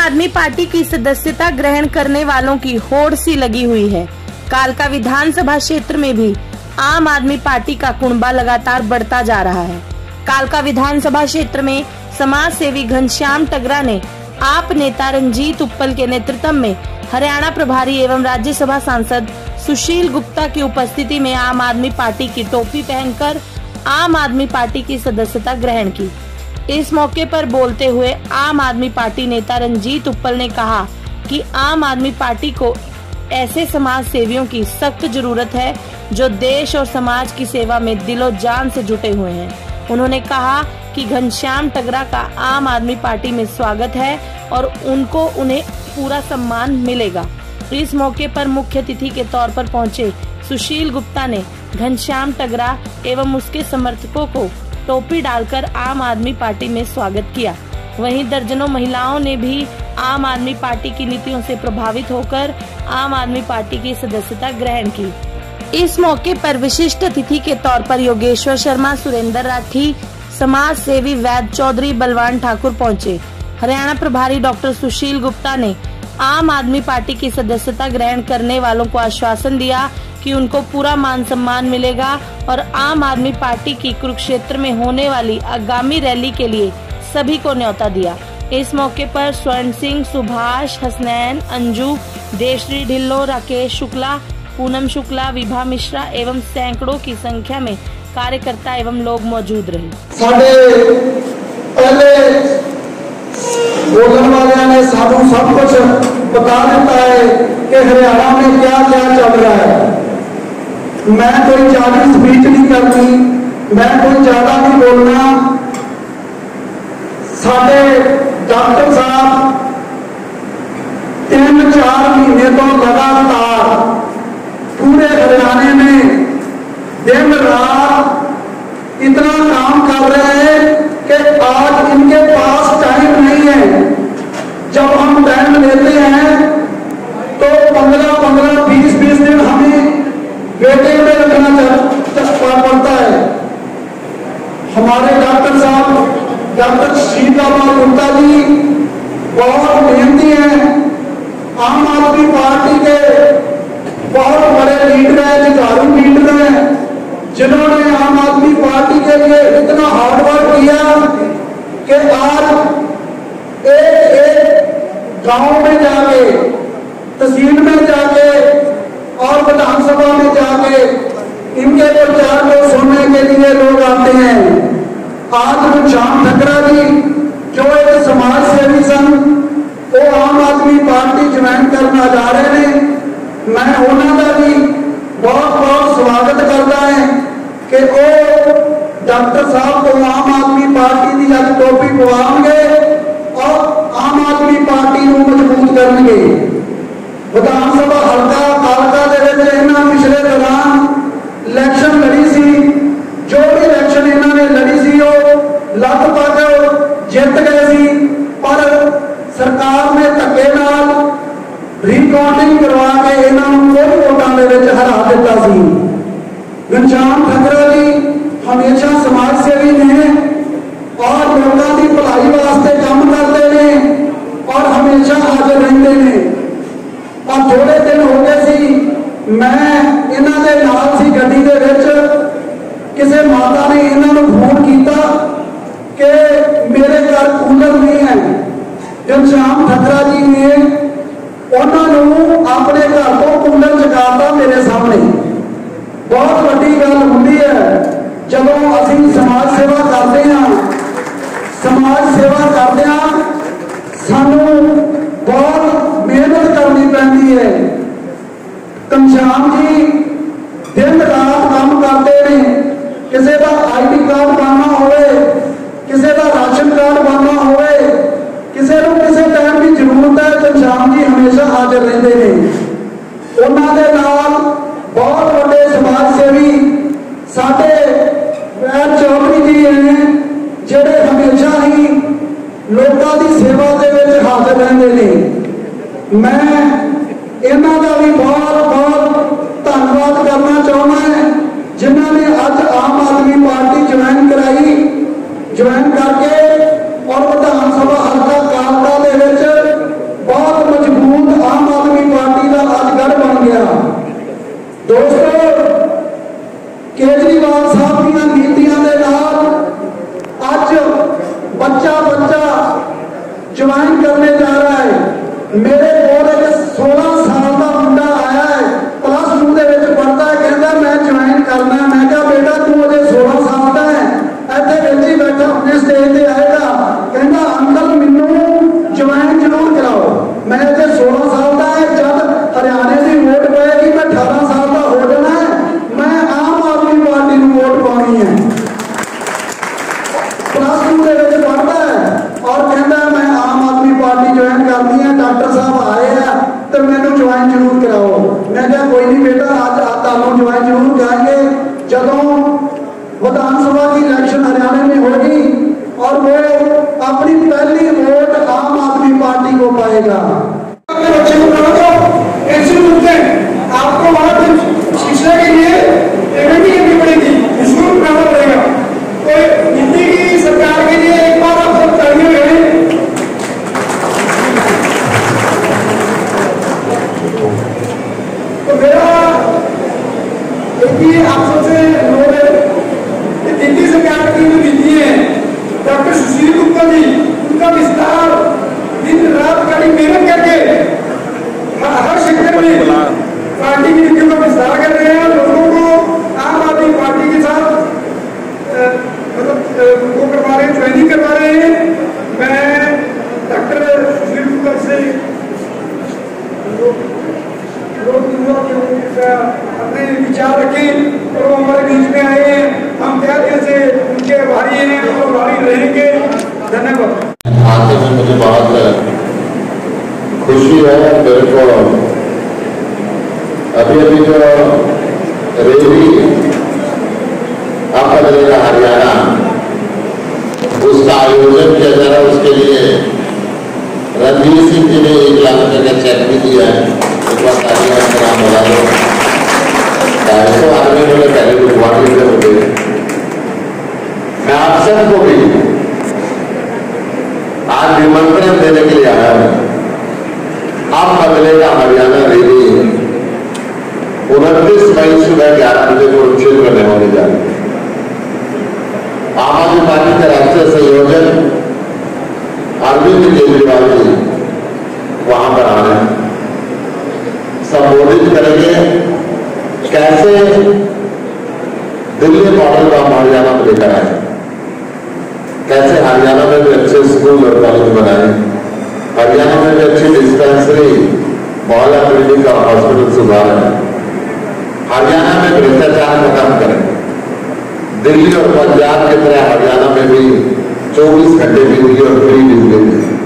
आदमी पार्टी की सदस्यता ग्रहण करने वालों की होड़ सी लगी हुई है। कालका विधानसभा क्षेत्र में भी आम आदमी पार्टी का कुनबा लगातार बढ़ता जा रहा है। कालका विधानसभा क्षेत्र में समाज सेवी घनश्याम टगरा ने आप नेता रंजीत उत्पल के नेतृत्व में हरियाणा प्रभारी एवं राज्यसभा सांसद सुशील गुप्ता की उपस्थिति में आम आदमी पार्टी की टोपी पहनकर आम आदमी पार्टी की सदस्यता ग्रहण की। इस मौके पर बोलते हुए आम आदमी पार्टी नेता रंजीत उत्पल ने कहा कि आम आदमी पार्टी को ऐसे समाज सेवियों की सख्त जरूरत है जो देश और समाज की सेवा में दिलो जान से जुटे हुए हैं। उन्होंने कहा कि घनश्याम टगरा का आम आदमी पार्टी में स्वागत है और उन्हें पूरा सम्मान मिलेगा। इस मौके पर मुख्य अतिथि के तौर पर पहुंचे सुशील गुप्ता ने घनश्याम टगरा एवं उसके समर्थकों को टोपी डालकर आम आदमी पार्टी में स्वागत किया। वहीं दर्जनों महिलाओं ने भी आम आदमी पार्टी की नीतियों से प्रभावित होकर आम आदमी पार्टी की सदस्यता ग्रहण की। इस मौके पर विशिष्ट अतिथि के तौर पर योगेश्वर शर्मा, सुरेंद्र राठी, समाज सेवी वैद्य चौधरी, बलवान ठाकुर पहुंचे। हरियाणा प्रभारी डॉक्टर सुशील गुप्ता ने आम आदमी पार्टी की सदस्यता ग्रहण करने वालों को आश्वासन दिया कि उनको पूरा मान सम्मान मिलेगा और आम आदमी पार्टी की कुरुक्षेत्र में होने वाली आगामी रैली के लिए सभी को न्योता दिया। इस मौके पर स्वर्ण सिंह, सुभाष, हसनैन, अंजू, देशश्री ढिल्लो, राकेश शुक्ला, पूनम शुक्ला, विभा मिश्रा एवं सैकड़ों की संख्या में कार्यकर्ता एवं लोग मौजूद रहे। बोलने वाले ने साधु सब कुछ बता देता है कि हरियाणा में क्या क्या चल रहा है। मैं कोई ज्यादा स्पीच नहीं करनी, मैं कोई ज्यादा नहीं बोलना। साडे डॉक्टर साहब 3-4 महीने तो लगातार पूरे हरियाणा में दिन रात इतना काम कर रहे हैं कि आज इनके पास टाइम नहीं है। जब हम टाइम लेते हैं तो 15-15, 20-20 दिन हमें वेटिंग में रखना पड़ता है। हमारे डॉक्टर साहब डॉक्टर शीतलाल गुप्ता जी बहुत मेहनती हैं। आम आदमी पार्टी के बहुत बड़े लीडर हैं, जुझारू लीडर हैं, जिन्होंने आम आदमी पार्टी के लिए इतना हार्ड वर्क किया कि आज एक गांव में जाके, तहसील में जाके और विधानसभा में जाके इनके प्रचार को सुनने के लिए लोग आते हैं। आज घनश्याम टगरा जी जो एक समाज सेवी सन, वो आम आदमी पार्टी ज्वाइन करना जा रहे हैं। मैं उन्होंने भी बहुत बहुत स्वागत करता है कि वो डॉक्टर साहब को आम आदमी पार्टी की अज टोपी पवाएंगे और आम आदमी पार्टी को मजबूत करेंगे। विधानसभा हल्का कालका पिछले दौरान इलेक्शन लड़ी सी, जो भी इलेक्शन इन्होंने लड़ी सी लगभग जित गए सी, पर सरकार ने धक्के नाल रिकाउंटिंग करवा के इन्होंने कोई वोटां दे विच हरा दिता सी। घनश्याम टगरा जी हमेशा समाज सेवी ने और लोगों की भलाई वास्ते काम करते हैं और हमेशा हाजिर रहते हैं। और थोड़े दिन हो गए सी मैं इन्हां दे नाल सी गड्डी दे विच, किसी माता ने इन्होंने फोन किया कि मेरे घर कूलर नहीं है। घनश्याम टगरा जी ने उन्होंने अपने घर को कूलर चकाता मेरे सामने। बहुत बड़ी गल होती है जब असीं समाज सेवा करते हैं। समाज सेवा करते सानू बहुत मेहनत करनी पैंदी है। घनश्याम जी दिन रात काम करते हैं। किसी का ID कार्ड बनना होवे, किसी का राशन कार्ड बनना होवे, किसी को किसी टाइम की जरूरत है, घनश्याम जी हमेशा हाजिर रहते हैं। उन्होंने नाल बहुत बड़े समाज सेवी साडे वैद्य चौधरी जी हैं, जेडे हमेशा ही लोगों की सेवा के विच हाजिर रहते हैं। मैं इन्हों का भी बहुत बहुत धन्यवाद करना चाहना है जिन्होंने अज आम आदमी पार्टी ज्वाइन कराई। ज्वाइन करके और विधानसभा हल्का कालका दे विच विधानसभा की इलेक्शन हरियाणा में होगी और वो अपनी पहली वोट आम आदमी पार्टी को पाएगा। अपने बच्चे को पढ़ा दो, ऐसे मुद्दे आपको वहां शिक्षा के लिए पेमेंट भी करनी पड़ेगी, इसको पढ़ाना पड़ेगा। तो दिल्ली की सरकार के लिए एक बार आप सब तालियां करें। तो मेरा देखिए आप सबसे अनुरोध है कि दिल्ली सरकार की जो नीति है, डॉक्टर सुशील गुप्ता जी उनका विस्तार दिन रात कड़ी मेहनत करके हर सेक्टर में पार्टी की नीतियों का विस्तार कर रहे हैं। लोगों को आम आदमी पार्टी के साथ मतलब वो करवा रहे हैं, ज्वाइनिंग करवा रहे हैं। मैं डॉक्टर सुशील गुप्ता से अपने विचार रखें और वो हमारे बीच में आए हैं। हम क्या दिल से उनके आभारी हैं और आभारी रहेंगे। धन्यवाद। आते में मुझे बहुत खुशी है। मेरे को अभी जो रैली अब बदलेगा हरियाणा, उसका आयोजन किया जा रहा है, उसके लिए रणवीर सिंह जी ने 1 लाख रुपए का चेक भी दिया है। एक बार नाम बता दो, 250 आदमी ने पहले गुरुवारी से होते। मैं आप सबको भी आज निमंत्रण देने के लिए आया हूं। अब बदलेगा हरियाणा रैली 29 मई सुबह 11 बजे को क्षेत्र में होने जा रही है। आम आदमी पार्टी के राष्ट्रीय संयोजक अरविंद केजरीवाल जी वहां पर आ रहे हैं, संबोधित करेंगे कैसे दिल्ली मॉडल को हम हरियाणा में लेकर आए, कैसे हरियाणा में भी अच्छे स्कूल और कॉलेज बनाए, हरियाणा में भी अच्छी डिस्पेंसरी, मोहल्ला क्लिनिक और हॉस्पिटल सुधारें, हरियाणा में भ्रष्टाचार खत्म करें, दिल्ली और पंजाब की तरह हरियाणा में भी 24 घंटे बिजली और फ्री बिजली